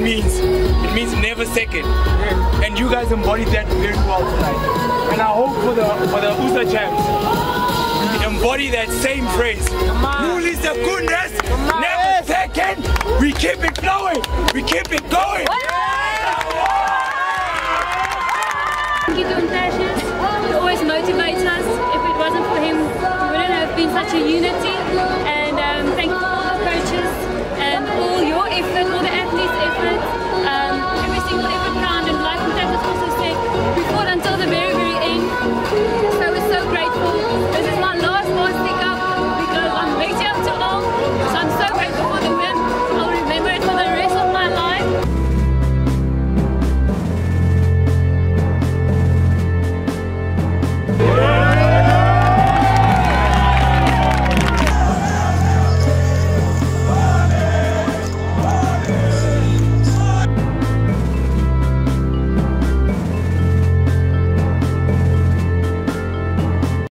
means. It means never second. And you guys embodied that very well tonight. And I hope for the USA champs, we embody that same phrase. Rule is the goodness, never second. We keep it flowing. We keep it going. Thank you to Tertius. He always motivates us. If it wasn't for him, we wouldn't have been such a unity. And thank you.